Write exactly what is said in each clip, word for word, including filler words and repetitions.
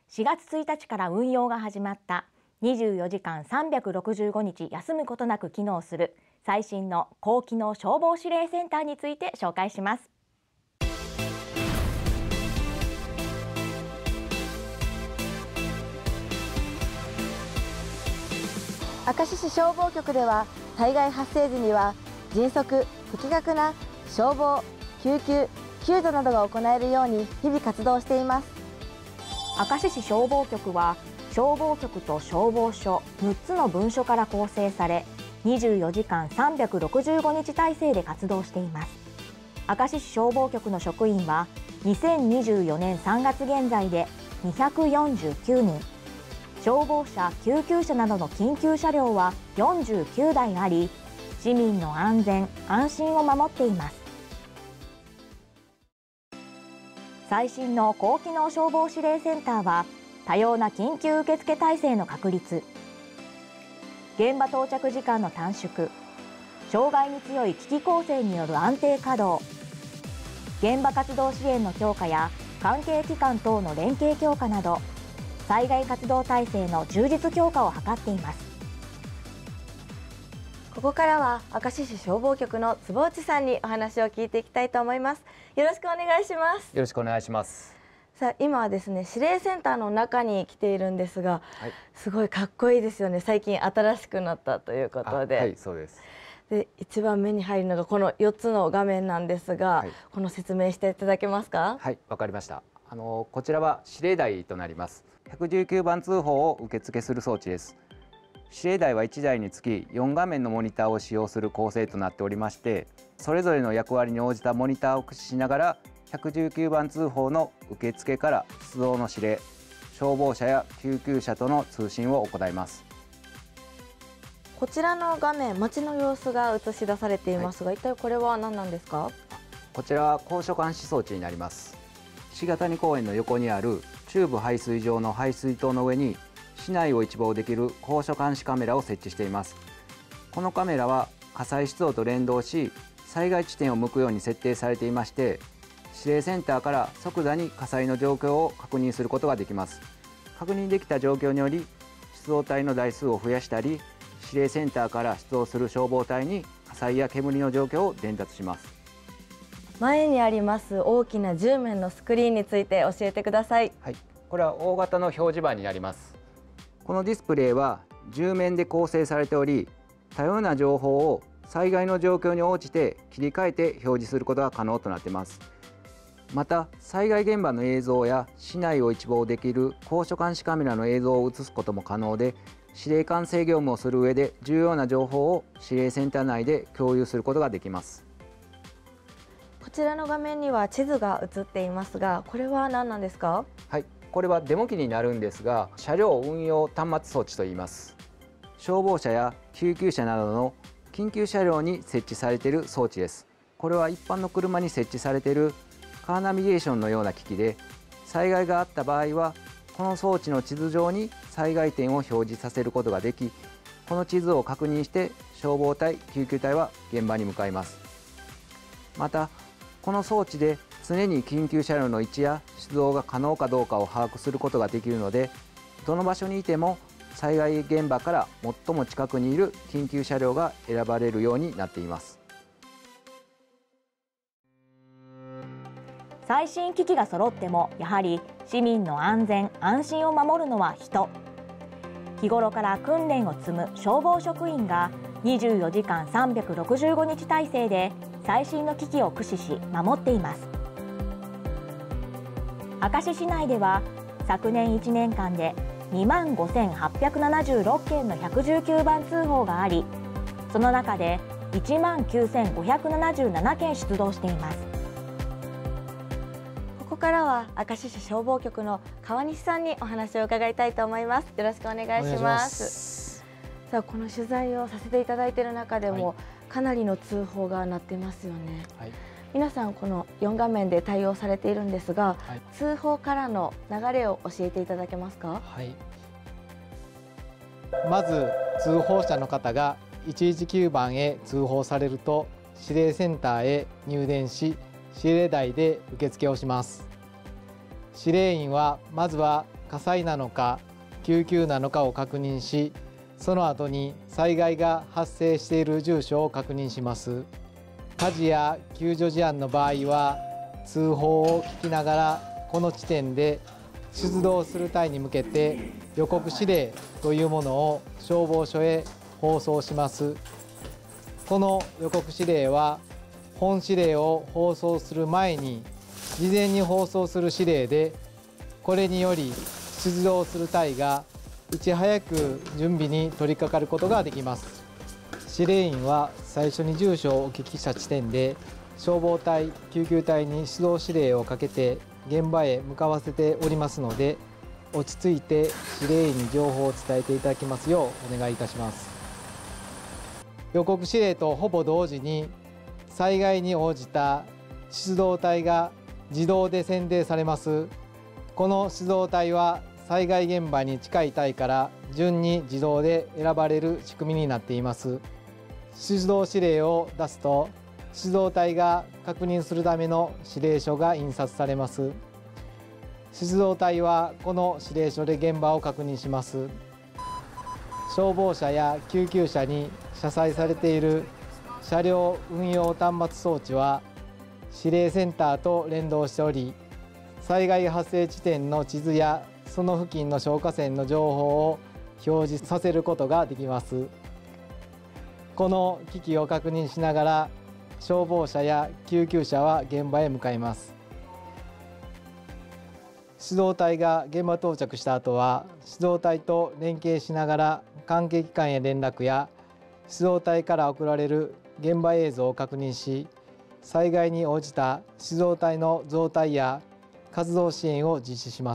しがつついたちから運用が始まったにじゅうよじかんさんびゃくろくじゅうごにち休むことなく機能する最新の高機能消防指令センターについて紹介します。 明石市消防局では災害発生時には迅速・的確な消防、救急、救助などが行えるように日々活動しています。 明石市消防局は消防局と消防署むっつの分署から構成され、にじゅうよじかんさんびゃくろくじゅうごにち体制で活動しています。明石市消防局の職員はにせんにじゅうよねんさんがつ現在でにひゃくよんじゅうきゅうにん、消防車・救急車などの緊急車両はよんじゅうきゅうだいあり、市民の安全・安心を守っています。最新の高機能消防指令センターは多様な緊急受付体制の確立、現場到着時間の短縮、障害に強い機器構成による安定稼働、現場活動支援の強化や関係機関等の連携強化など災害活動体制の充実強化を図っています。 ここからは明石市消防局の坪内さんにお話を聞いていきたいと思います。よろしくお願いします。 よろしくお願いします。 さあ、今はですね、指令センターの中に来ているんですが、はい、すごいかっこいいですよね。最近新しくなったということで。 はい、そうです。 で、一番目に入るのがこのよっつの画面なんですが、はい、この説明していただけますか？ はい、わかりました。あのこちらは指令台となります。ひゃくじゅうきゅうばん通報を受付する装置です。指令台はいちだいにつきよんがめんのモニターを使用する構成となっておりまして、それぞれの役割に応じたモニターを駆使しながらひゃくじゅうきゅうばん通報の受付から出動の指令、消防車や救急車との通信を行います。 こちらの画面、街の様子が映し出されていますが、はい、一体これは何なんですか？ こちらは高所監視装置になります。石ヶ谷公園の横にある中部排水場の排水塔の上に市内を一望できる高所監視カメラを設置しています。このカメラは火災出動と連動し、災害地点を向くように設定されていまして、指令センターから即座に火災の状況を確認することができます。確認できた状況により出動隊の台数を増やしたり、指令センターから出動する消防隊に火災や煙の状況を伝達します。 前にあります大きなじゅうめんのスクリーンについて教えてください。 はい、これは大型の表示板になります。このディスプレイはじゅうめんで構成されており、多様な情報を災害の状況に応じて切り替えて表示することが可能となっています。また、災害現場の映像や市内を一望できる高所監視カメラの映像を映すことも可能で、指令管制業務をする上で重要な情報を指令センター内で共有することができます。 こちらの画面には地図が映っていますが、これは何なんですか？ はい、これはデモ機になるんですが、車両運用端末装置といいます。消防車や救急車などの緊急車両に設置されている装置です。これは一般の車に設置されているカーナビゲーションのような機器で、災害があった場合はこの装置の地図上に災害点を表示させることができ、この地図を確認して消防隊、救急隊は現場に向かいます。また、この装置で常に緊急車両の位置や出動が可能かどうかを把握することができるので、どの場所にいても災害現場から最も近くにいる緊急車両が選ばれるようになっています。 最新機器が揃ってもやはり市民の安全・安心を守るのは人。日頃から訓練を積む消防職員がにじゅうよじかんさんびゃくろくじゅうごにち体制で最新の機器を駆使し守っています。明石市内では昨年いちねんかんでにまんごせんはっぴゃくななじゅうろっけんのひゃくじゅうきゅうばん通報があり、その中でいちまんきゅうせんごひゃくななじゅうななけん出動しています。 ここからは明石市消防局の川西さんにお話を伺いたいと思います。よろしくお願いします。さあ、この取材をさせていただいている中でも、はい、かなりの通報が鳴ってますよね。はい、皆さんこのよんがめんで対応されているんですが、はい、通報からの流れを教えていただけますか？ はい、まず通報者の方がいちいちきゅうばんへ通報されると指令センターへ入電し、指令台で受付をします。指令員はまずは火災なのか救急なのかを確認し、その後に災害が発生している住所を確認します。火事や救助事案の場合は通報を聞きながら、この地点で出動する隊に向けて予告指令というものを消防署へ放送します。この予告指令は本指令を放送する前に事前に放送する指令で、これにより出動する隊がいち早く準備に取り掛かることができます。指令員は最初に住所をお聞きした地点で消防隊、救急隊に出動指令をかけて現場へ向かわせておりますので、落ち着いて指令員に情報を伝えていただきますようお願いいたします。予告指令とほぼ同時に災害に応じた出動隊が自動で選定されます。この出動隊は災害現場に近い隊から順に自動で選ばれる仕組みになっています。出動指令を出すと出動隊が確認するための指令書が印刷されます。出動隊はこの指令書で現場を確認します。消防車や救急車に車載されている車両運用端末装置は指令センターと連動しており、災害発生地点の地図やその付近の消火栓の情報を表示させることができます。この機器を確認しながら消防車や救急車は現場へ向かいます。出動隊が現場到着した後は出動隊と連携しながら関係機関へ連絡や出動隊から送られる現場映像を確認し、災害に応じた出動隊の増隊や活動支援を実施します。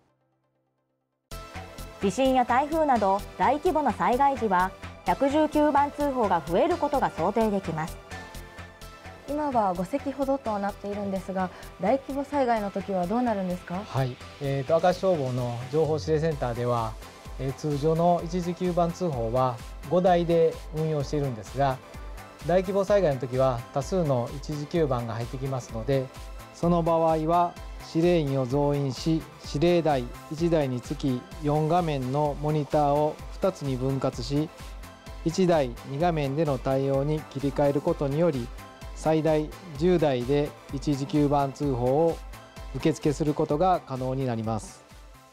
地震や台風など大規模な災害時はひゃくじゅうきゅうばん通報が増えることが想定できます。 今はごせきほどとなっているんですが、大規模災害の時はどうなるんですか？ はい、えーと、明石消防の情報指令センターでは、えー、通常の一時きゅうばん通報はごだいで運用しているんですが、大規模災害の時は多数の一時きゅうばんが入ってきますので、その場合は指令員を増員し、指令台いちだいにつきよんがめんのモニターをふたつに分割し、いちだいにがめんでの対応に切り替えることにより、最大じゅうだいで一時きゅうばん通報を受付することが可能になります。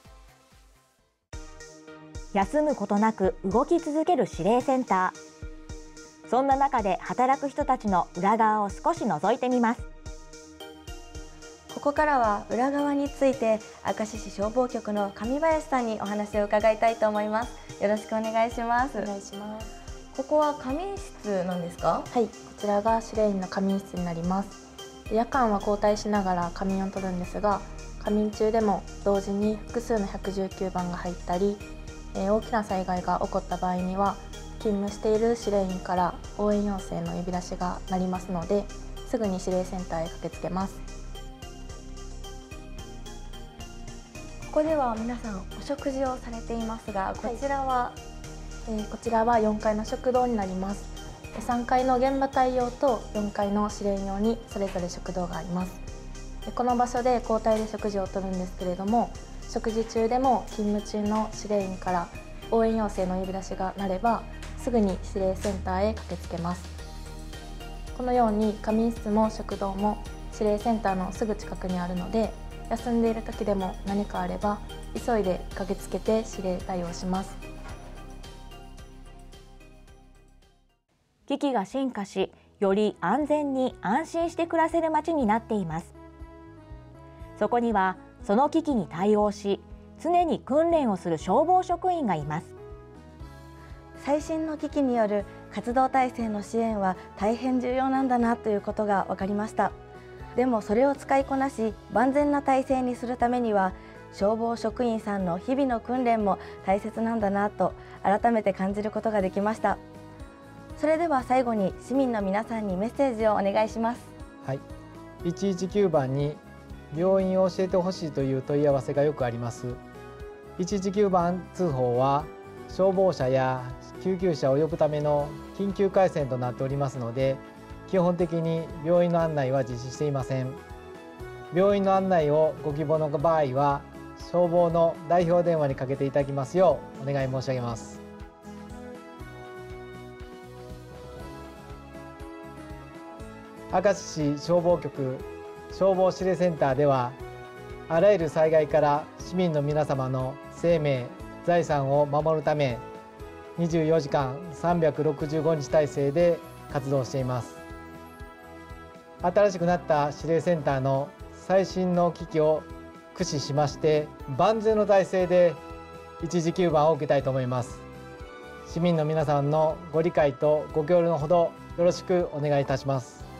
休むことなく動き続ける指令センター。そんな中で働く人たちの裏側を少し覗いてみます。 ここからは裏側について明石市消防局の上林さんにお話を伺いたいと思います。よろしくお願いします。 お願いします。 ここは仮眠室なんですか？ はい、こちらが指令員の仮眠室になります。夜間は交代しながら仮眠を取るんですが、仮眠中でも同時に複数のひゃくじゅうきゅうばんが入ったり、えー、大きな災害が起こった場合には勤務している指令員から応援要請の呼び出しが鳴りますので、すぐに指令センターへ駆けつけます。 ここでは皆さんお食事をされていますが、こちらは、 はい、えー、こちらはよんかいの食堂になります。さんがいの現場対応とよんかいの指令員用にそれぞれ食堂があります。この場所で交代で食事をとるんですけれども、食事中でも勤務中の指令員から応援要請の呼び出しが鳴ればすぐに指令センターへ駆けつけます。このように仮眠室も食堂も指令センターのすぐ近くにあるので、休んでいる時でも何かあれば急いで駆けつけて指令対応します。 機器が進化し、より安全に安心して暮らせる街になっています。そこにはその危機に対応し、常に訓練をする消防職員がいます。 最新の機器による活動体制の支援は大変重要なんだなということが分かりました。でもそれを使いこなし万全な体制にするためには、消防職員さんの日々の訓練も大切なんだなと改めて感じることができました。それでは最後に市民の皆さんにメッセージをお願いします。 はい、いちいちきゅうばんに病院を教えてほしいという問い合わせがよくあります。いちいちきゅうばん通報は消防車や救急車を呼ぶための緊急回線となっておりますので、基本的に病院の案内は実施していません。病院の案内をご希望の場合は消防の代表電話にかけていただきますようお願い申し上げます。明石市消防局消防指令センターでは、あらゆる災害から市民の皆様の生命・財産を守るため、にじゅうよじかんさんびゃくろくじゅうごにち体制で活動しています。新しくなった指令センターの最新の機器を駆使しまして、万全の体制で一時救番を受けたいと思います。市民の皆さんのご理解とご協力のほどよろしくお願いいたします。